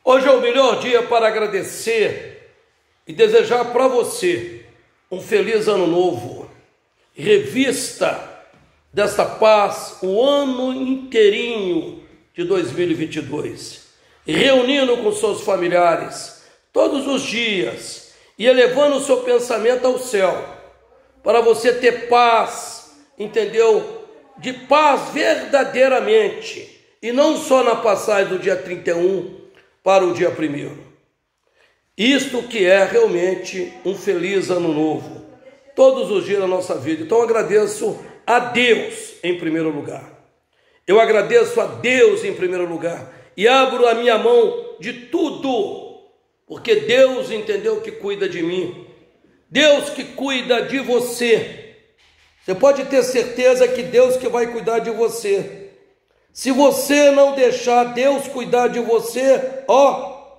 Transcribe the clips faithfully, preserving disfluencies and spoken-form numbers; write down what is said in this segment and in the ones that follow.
Hoje é o melhor dia para agradecer e desejar para você um feliz ano novo. Revista desta paz o ano inteirinho de dois mil e vinte e dois, reunindo com seus familiares todos os dias e elevando o seu pensamento ao céu, para você ter paz, entendeu? De paz verdadeiramente, e não só na passagem do dia trinta e um para o dia primeiro. Isto que é realmente um feliz ano novo, todos os dias da nossa vida. Então eu agradeço a Deus em primeiro lugar. Eu agradeço a Deus em primeiro lugar e abro a minha mão de tudo, porque Deus entendeu que cuida de mim, Deus que cuida de você. Você pode ter certeza que Deus que vai cuidar de você. Se você não deixar Deus cuidar de você, ó,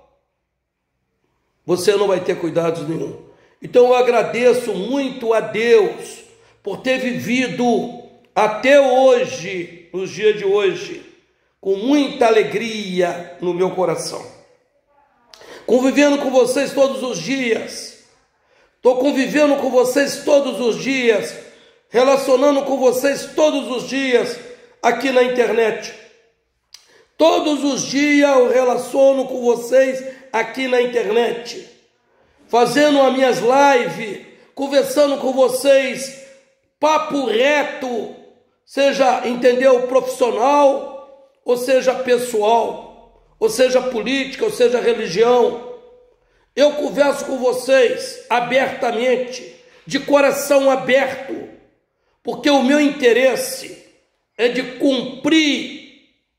você não vai ter cuidados nenhum. Então eu agradeço muito a Deus por ter vivido até hoje, nos dias de hoje, com muita alegria no meu coração. Convivendo com vocês todos os dias. Estou convivendo com vocês todos os dias, relacionando com vocês todos os dias aqui na internet. Todos os dias eu relaciono com vocês aqui na internet, fazendo as minhas lives, conversando com vocês, papo reto, seja, entendeu, profissional, ou seja pessoal, ou seja política, ou seja religião. Eu converso com vocês abertamente, de coração aberto, porque o meu interesse é de cumprir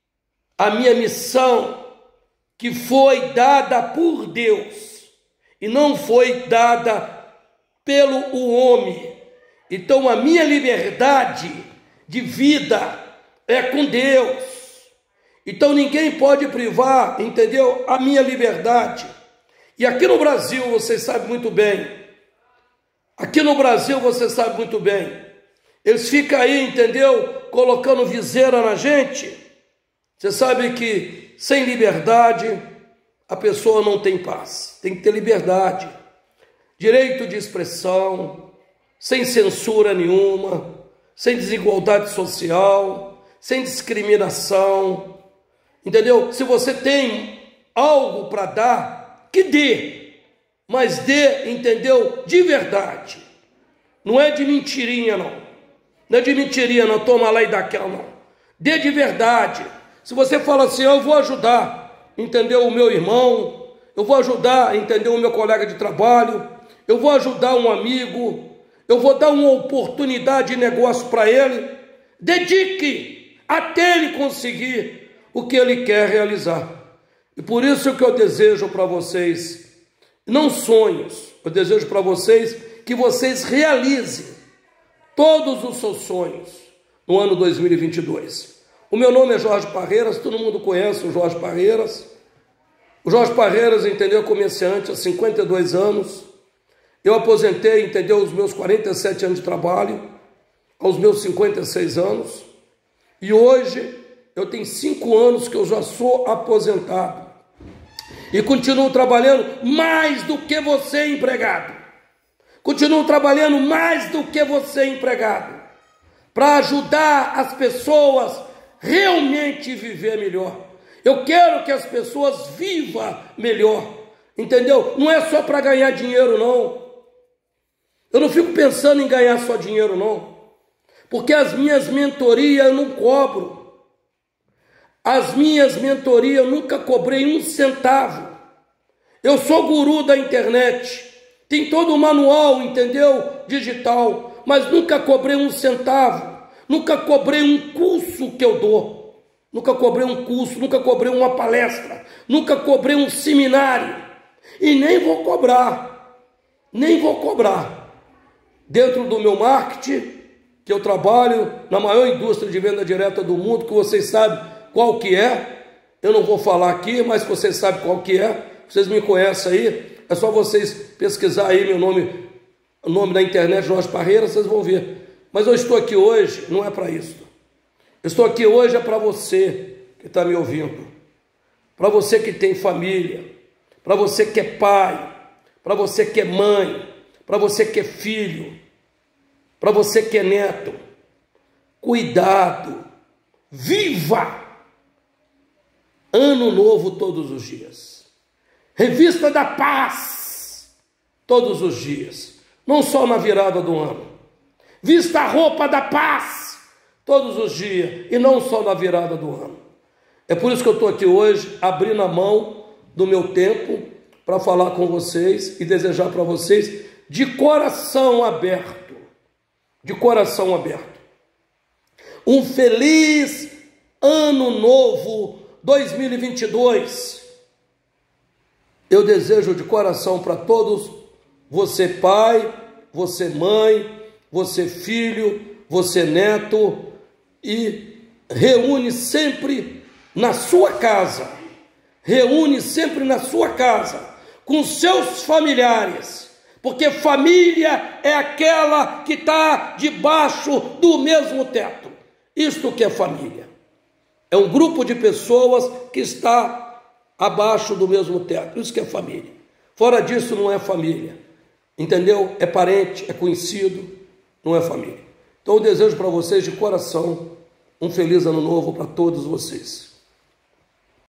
a minha missão que foi dada por Deus e não foi dada pelo o homem. Então a minha liberdade de vida é com Deus. Então ninguém pode privar, entendeu? A minha liberdade. E aqui no Brasil, vocês sabem muito bem, aqui no Brasil você sabe muito bem, eles ficam aí, entendeu? Colocando viseira na gente. Você sabe que sem liberdade a pessoa não tem paz. Tem que ter liberdade, direito de expressão, sem censura nenhuma, sem desigualdade social, sem discriminação, entendeu? Se você tem algo para dar, que dê, mas dê, entendeu? De verdade. Não é de mentirinha, não. Não é de mentirinha, não, toma lá e dá aquela, não. Dê de verdade. Se você fala assim, eu vou ajudar, entendeu, o meu irmão, eu vou ajudar, entendeu, o meu colega de trabalho, eu vou ajudar um amigo, eu vou dar uma oportunidade de negócio para ele, dedique até ele conseguir o que ele quer realizar. E por isso que eu desejo para vocês, não sonhos, eu desejo para vocês que vocês realizem todos os seus sonhos no ano dois mil e vinte e dois. O meu nome é Jorge Parreiras, todo mundo conhece o Jorge Parreiras. O Jorge Parreiras, entendeu, comerciante há cinquenta e dois anos. Eu aposentei, entendeu, os meus quarenta e sete anos de trabalho, aos meus cinquenta e seis anos. E hoje eu tenho cinco anos que eu já sou aposentado. E continuo trabalhando mais do que você, empregado. Continuo trabalhando mais do que você, empregado, para ajudar as pessoas realmente viver melhor. Eu quero que as pessoas vivam melhor, entendeu? Não é só para ganhar dinheiro, não. Eu não fico pensando em ganhar só dinheiro, não, porque as minhas mentorias eu não cobro. As minhas mentorias eu nunca cobrei um centavo. Eu sou guru da internet, tem todo o manual, entendeu, digital, mas nunca cobrei um centavo. Nunca cobrei um curso que eu dou, nunca cobrei um curso, nunca cobrei uma palestra, nunca cobrei um seminário, e nem vou cobrar, nem vou cobrar. Dentro do meu marketing, que eu trabalho na maior indústria de venda direta do mundo, que vocês sabem qual que é, eu não vou falar aqui, mas vocês sabem qual que é, vocês me conhecem aí, é só vocês pesquisar aí meu nome, o nome da internet, Jorge Parreiras, vocês vão ver. Mas eu estou aqui hoje, não é para isso. Eu estou aqui hoje é para você que está me ouvindo. para você que tem família, para você que é pai, para você que é mãe, para você que é filho, para você que é neto. Cuidado, viva Ano Novo todos os dias. Revista da Paz todos os dias, não só na virada do ano. Vista a roupa da paz todos os dias e não só na virada do ano. É por isso que eu estou aqui hoje, abrindo a mão do meu tempo para falar com vocês e desejar para vocês de coração aberto, de coração aberto, um feliz Ano Novo dois mil e vinte e dois. Eu desejo de coração para todos, você pai, você mãe, você filho, você neto, e reúne sempre na sua casa, reúne sempre na sua casa, com seus familiares, porque família é aquela que está debaixo do mesmo teto. Isto que é família, é um grupo de pessoas que está abaixo do mesmo teto, isso que é família. Fora disso não é família, entendeu? É parente, é conhecido, não é família. Então eu desejo para vocês de coração um feliz Ano Novo para todos vocês.